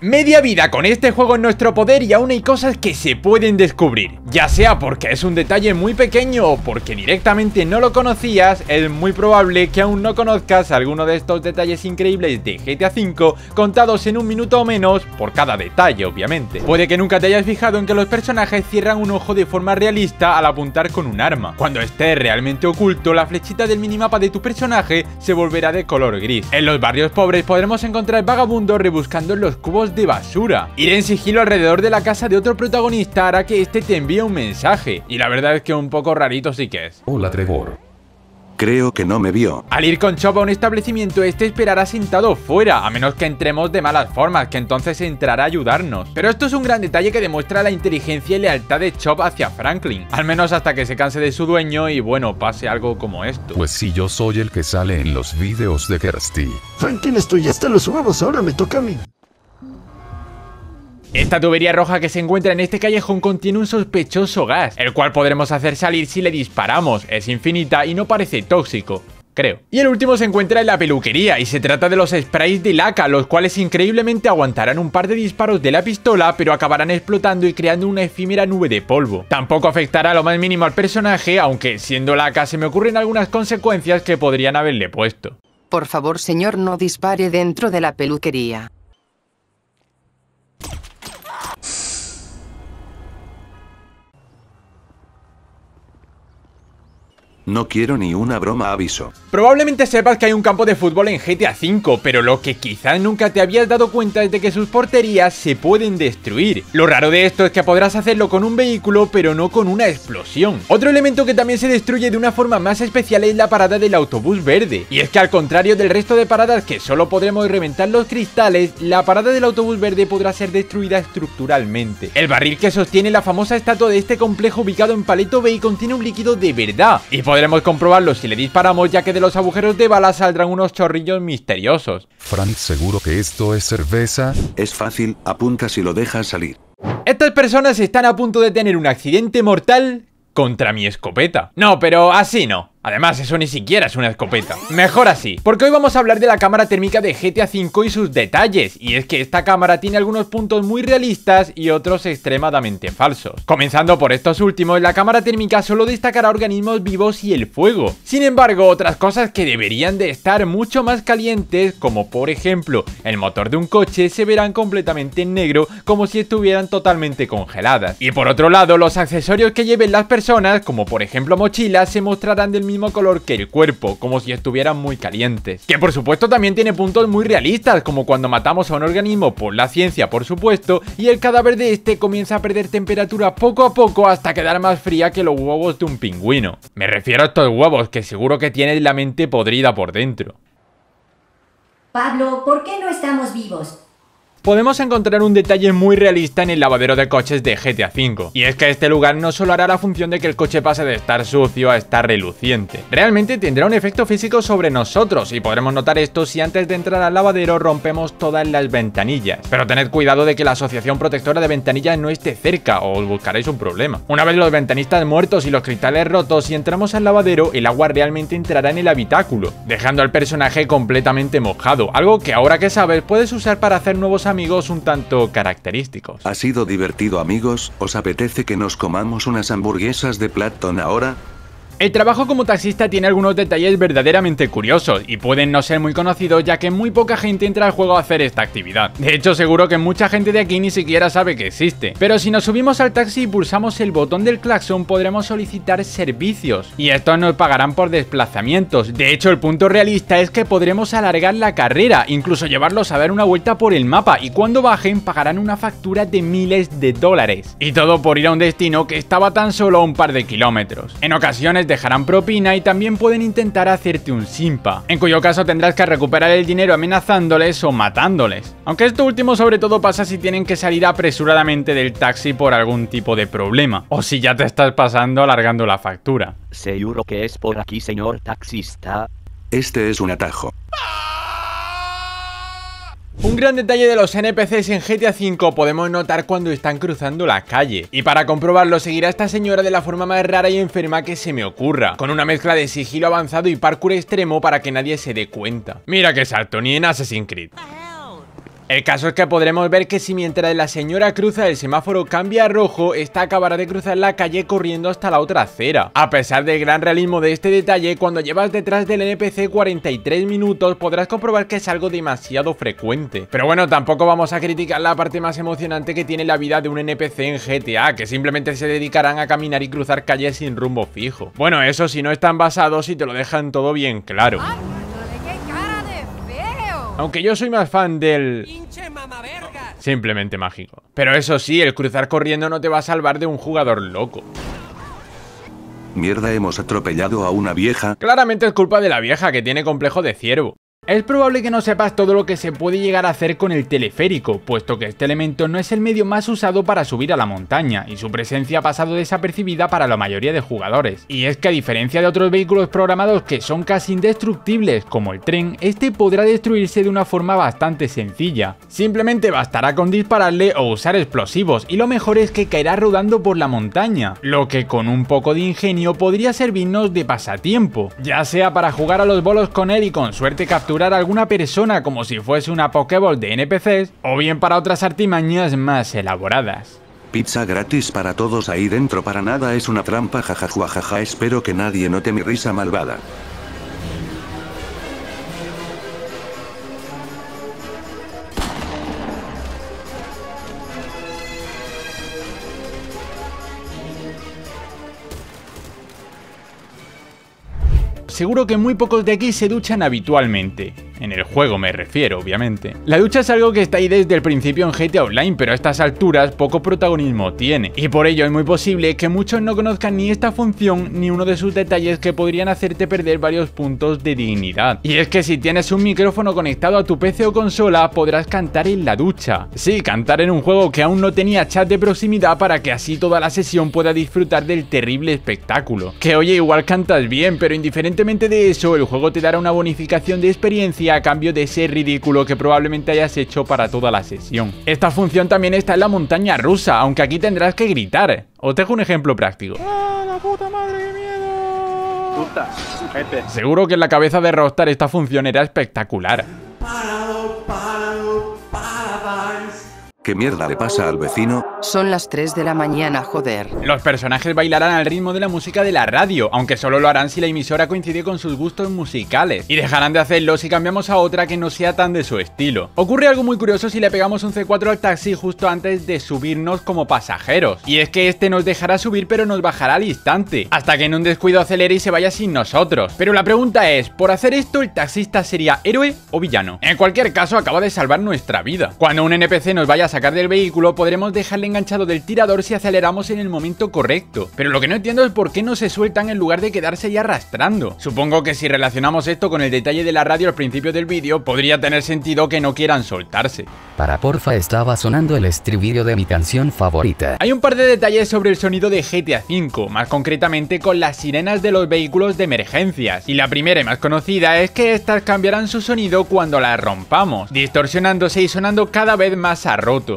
Media vida con este juego en nuestro poder y aún hay cosas que se pueden descubrir. Ya sea porque es un detalle muy pequeño o porque directamente no lo conocías, es muy probable que aún no conozcas alguno de estos detalles increíbles de GTA V contados en un minuto o menos por cada detalle, obviamente. Puede que nunca te hayas fijado en que los personajes cierran un ojo de forma realista al apuntar con un arma. Cuando esté realmente oculto, la flechita del minimapa de tu personaje se volverá de color gris. En los barrios pobres podremos encontrar vagabundos rebuscando en los cubos de basura. Ir en sigilo alrededor de la casa de otro protagonista hará que este te envíe un mensaje. Y la verdad es que un poco rarito sí que es. Hola Trevor. Creo que no me vio. Al ir con Chop a un establecimiento, este esperará sentado fuera, a menos que entremos de malas formas, que entonces entrará a ayudarnos. Pero esto es un gran detalle que demuestra la inteligencia y lealtad de Chop hacia Franklin, al menos hasta que se canse de su dueño y bueno, pase algo como esto. Pues si yo soy el que sale en los videos de Kirsty. Franklin, estoy hasta los huevos, ahora me toca a mí. Esta tubería roja que se encuentra en este callejón contiene un sospechoso gas, el cual podremos hacer salir si le disparamos. Es infinita y no parece tóxico, creo. Y el último se encuentra en la peluquería y se trata de los sprays de laca, los cuales increíblemente aguantarán un par de disparos de la pistola, pero acabarán explotando y creando una efímera nube de polvo. Tampoco afectará lo más mínimo al personaje, aunque siendo laca se me ocurren algunas consecuencias que podrían haberle puesto. Por favor, señor, no dispare dentro de la peluquería. No quiero ni una broma, aviso. Probablemente sepas que hay un campo de fútbol en GTA V, pero lo que quizás nunca te habías dado cuenta es de que sus porterías se pueden destruir. Lo raro de esto es que podrás hacerlo con un vehículo, pero no con una explosión. Otro elemento que también se destruye de una forma más especial es la parada del autobús verde. Y es que al contrario del resto de paradas que solo podremos reventar los cristales, la parada del autobús verde podrá ser destruida estructuralmente. El barril que sostiene la famosa estatua de este complejo ubicado en Paleto Bay contiene un líquido de verdad. Y podremos comprobarlo si le disparamos, ya que de los agujeros de bala saldrán unos chorrillos misteriosos. Frank, ¿seguro que esto es cerveza? Es fácil, apunta si lo dejas salir. Estas personas están a punto de tener un accidente mortal contra mi escopeta. No, pero así no. Además, eso ni siquiera es una escopeta. Mejor así, porque hoy vamos a hablar de la cámara térmica de GTA V y sus detalles. Y es que esta cámara tiene algunos puntos muy realistas y otros extremadamente falsos. Comenzando por estos últimos, la cámara térmica solo destacará organismos vivos y el fuego. Sin embargo, otras cosas que deberían de estar mucho más calientes, como por ejemplo el motor de un coche, se verán completamente en negro, como si estuvieran totalmente congeladas. Y por otro lado, los accesorios que lleven las personas, como por ejemplo mochilas, se mostrarán del mismo color que el cuerpo, como si estuvieran muy calientes. Que por supuesto también tiene puntos muy realistas, como cuando matamos a un organismo por la ciencia, por supuesto, y el cadáver de este comienza a perder temperatura poco a poco hasta quedar más fría que los huevos de un pingüino. Me refiero a estos huevos que seguro que tienes la mente podrida por dentro. Pablo, ¿por qué no estamos vivos? Podemos encontrar un detalle muy realista en el lavadero de coches de GTA V, y es que este lugar no solo hará la función de que el coche pase de estar sucio a estar reluciente, realmente tendrá un efecto físico sobre nosotros, y podremos notar esto si antes de entrar al lavadero rompemos todas las ventanillas. Pero tened cuidado de que la Asociación Protectora de Ventanillas no esté cerca, o os buscaréis un problema. Una vez los ventanistas muertos y los cristales rotos, si entramos al lavadero, el agua realmente entrará en el habitáculo, dejando al personaje completamente mojado, algo que ahora que sabes puedes usar para hacer nuevos amigos un tanto característicos. Ha sido divertido, amigos. ¿Os apetece que nos comamos unas hamburguesas de Platon ahora? El trabajo como taxista tiene algunos detalles verdaderamente curiosos y pueden no ser muy conocidos, ya que muy poca gente entra al juego a hacer esta actividad. De hecho, seguro que mucha gente de aquí ni siquiera sabe que existe. Pero si nos subimos al taxi y pulsamos el botón del claxon, podremos solicitar servicios, y estos nos pagarán por desplazamientos. De hecho, el punto realista es que podremos alargar la carrera, incluso llevarlos a dar una vuelta por el mapa, y cuando bajen pagarán una factura de miles de dólares. Y todo por ir a un destino que estaba tan solo a un par de kilómetros. En ocasiones dejarán propina y también pueden intentar hacerte un simpa, en cuyo caso tendrás que recuperar el dinero amenazándoles o matándoles. Aunque esto último sobre todo pasa si tienen que salir apresuradamente del taxi por algún tipo de problema, o si ya te estás pasando alargando la factura. ¿Seguro que es por aquí, señor taxista? Este es un atajo. Un gran detalle de los NPCs en GTA V podemos notar cuando están cruzando la calle. Y para comprobarlo seguirá a esta señora de la forma más rara y enferma que se me ocurra, con una mezcla de sigilo avanzado y parkour extremo para que nadie se dé cuenta. Mira que salto, ni en Assassin's Creed. El caso es que podremos ver que si mientras la señora cruza el semáforo cambia a rojo, esta acabará de cruzar la calle corriendo hasta la otra acera. A pesar del gran realismo de este detalle, cuando llevas detrás del NPC 43 minutos podrás comprobar que es algo demasiado frecuente. Pero bueno, tampoco vamos a criticar la parte más emocionante que tiene la vida de un NPC en GTA, que simplemente se dedicarán a caminar y cruzar calles sin rumbo fijo. Bueno, eso si no están basados y te lo dejan todo bien claro. Aunque yo soy más fan del... simplemente mágico. Pero eso sí, el cruzar corriendo no te va a salvar de un jugador loco. Mierda, hemos atropellado a una vieja. Claramente es culpa de la vieja, que tiene complejo de ciervo. Es probable que no sepas todo lo que se puede llegar a hacer con el teleférico, puesto que este elemento no es el medio más usado para subir a la montaña, y su presencia ha pasado desapercibida para la mayoría de jugadores. Y es que a diferencia de otros vehículos programados que son casi indestructibles, como el tren, este podrá destruirse de una forma bastante sencilla. Simplemente bastará con dispararle o usar explosivos, y lo mejor es que caerá rodando por la montaña, lo que con un poco de ingenio podría servirnos de pasatiempo, ya sea para jugar a los bolos con él y con suerte capturar a alguna persona como si fuese una Pokéball de NPCs, o bien para otras artimañas más elaboradas. Pizza gratis para todos ahí dentro, para nada es una trampa, jajajajaja, espero que nadie note mi risa malvada. Seguro que muy pocos de aquí se duchan habitualmente. En el juego me refiero, obviamente. La ducha es algo que está ahí desde el principio en GTA Online, pero a estas alturas poco protagonismo tiene. Y por ello es muy posible que muchos no conozcan ni esta función ni uno de sus detalles que podrían hacerte perder varios puntos de dignidad. Y es que si tienes un micrófono conectado a tu PC o consola, podrás cantar en la ducha. Sí, cantar en un juego que aún no tenía chat de proximidad para que así toda la sesión pueda disfrutar del terrible espectáculo. Que oye, igual cantas bien, pero indiferentemente de eso, el juego te dará una bonificación de experiencia a cambio de ese ridículo que probablemente hayas hecho para toda la sesión. Esta función también está en la montaña rusa, aunque aquí tendrás que gritar. Os dejo un ejemplo práctico. ¡Ah, la puta madre, qué miedo! Puta, gente. Seguro que en la cabeza de Rockstar esta función era espectacular. ¿Qué mierda le pasa al vecino? Son las 3 de la mañana, joder. Los personajes bailarán al ritmo de la música de la radio, aunque solo lo harán si la emisora coincide con sus gustos musicales, y dejarán de hacerlo si cambiamos a otra que no sea tan de su estilo. Ocurre algo muy curioso si le pegamos un C4 al taxi justo antes de subirnos como pasajeros, y es que este nos dejará subir pero nos bajará al instante, hasta que en un descuido acelere y se vaya sin nosotros. Pero la pregunta es, ¿por hacer esto el taxista sería héroe o villano? En cualquier caso, acaba de salvar nuestra vida. Cuando un NPC nos vaya a sacar del vehículo, podremos dejarle enganchado del tirador si aceleramos en el momento correcto. Pero lo que no entiendo es por qué no se sueltan en lugar de quedarse ahí arrastrando. Supongo que si relacionamos esto con el detalle de la radio al principio del vídeo, podría tener sentido que no quieran soltarse. Para porfa, estaba sonando el estribillo de mi canción favorita. Hay un par de detalles sobre el sonido de GTA V, más concretamente con las sirenas de los vehículos de emergencias. Y la primera y más conocida es que estas cambiarán su sonido cuando las rompamos, distorsionándose y sonando cada vez más a roto.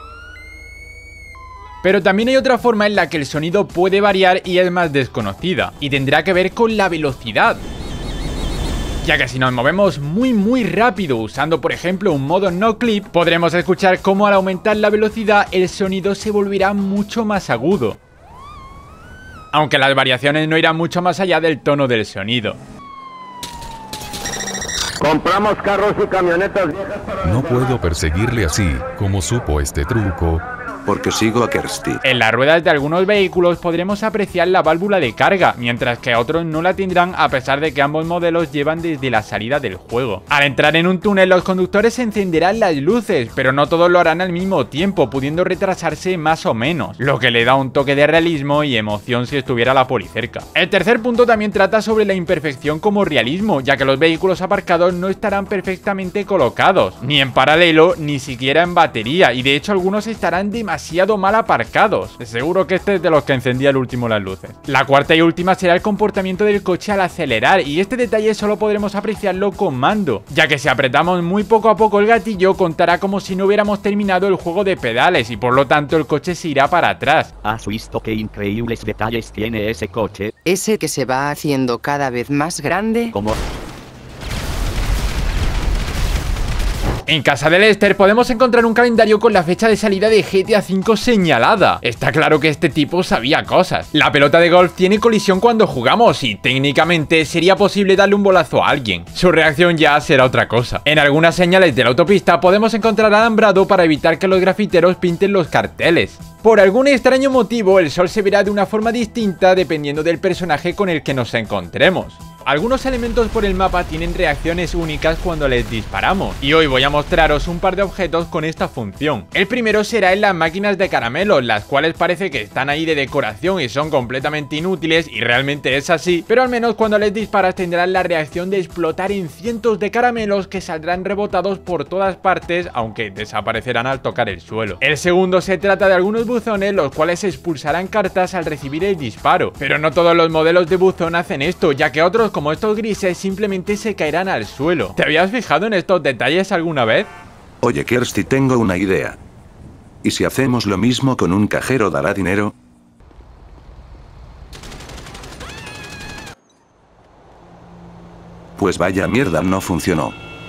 Pero también hay otra forma en la que el sonido puede variar y es más desconocida, y tendrá que ver con la velocidad. Ya que si nos movemos muy rápido usando por ejemplo un modo no clip, podremos escuchar cómo al aumentar la velocidad el sonido se volverá mucho más agudo. Aunque las variaciones no irán mucho más allá del tono del sonido. Compramos carros y camionetas viejas para... No puedo perseguirle así. ¿Cómo supo este truco? Porque sigo a Kirsty. En las ruedas de algunos vehículos podremos apreciar la válvula de carga, mientras que otros no la tendrán a pesar de que ambos modelos llevan desde la salida del juego. Al entrar en un túnel los conductores encenderán las luces, pero no todos lo harán al mismo tiempo, pudiendo retrasarse más o menos, lo que le da un toque de realismo y emoción si estuviera la poli cerca. El tercer punto también trata sobre la imperfección como realismo, ya que los vehículos aparcados no estarán perfectamente colocados, ni en paralelo ni siquiera en batería, y de hecho algunos estarán demasiado mal aparcados. Seguro que este es de los que encendía el último las luces. La cuarta y última será el comportamiento del coche al acelerar, y este detalle solo podremos apreciarlo con mando, ya que si apretamos muy poco a poco el gatillo contará como si no hubiéramos terminado el juego de pedales y por lo tanto el coche se irá para atrás. ¿Has visto qué increíbles detalles tiene ese coche? Ese que se va haciendo cada vez más grande. Como... En casa de Lester podemos encontrar un calendario con la fecha de salida de GTA V señalada. Está claro que este tipo sabía cosas. La pelota de golf tiene colisión cuando jugamos y técnicamente sería posible darle un bolazo a alguien. Su reacción ya será otra cosa. En algunas señales de la autopista podemos encontrar alambrado para evitar que los grafiteros pinten los carteles. Por algún extraño motivo, el sol se verá de una forma distinta dependiendo del personaje con el que nos encontremos. Algunos elementos por el mapa tienen reacciones únicas cuando les disparamos, y hoy voy a mostraros un par de objetos con esta función. El primero será en las máquinas de caramelos, las cuales parece que están ahí de decoración y son completamente inútiles, y realmente es así, pero al menos cuando les disparas tendrán la reacción de explotar en cientos de caramelos que saldrán rebotados por todas partes, aunque desaparecerán al tocar el suelo. El segundo se trata de algunos buzones, los cuales expulsarán cartas al recibir el disparo, pero no todos los modelos de buzón hacen esto, ya que otros como estos grises simplemente se caerán al suelo. ¿Te habías fijado en estos detalles alguna vez? Oye Kirsty, tengo una idea. ¿Y si hacemos lo mismo con un cajero dará dinero? Pues vaya mierda, no funcionó.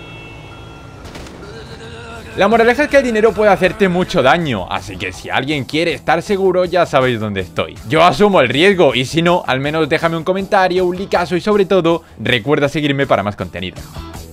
La moraleja es que el dinero puede hacerte mucho daño, así que si alguien quiere estar seguro ya sabéis dónde estoy. Yo asumo el riesgo y si no, al menos déjame un comentario, un likeazo y sobre todo, recuerda seguirme para más contenido.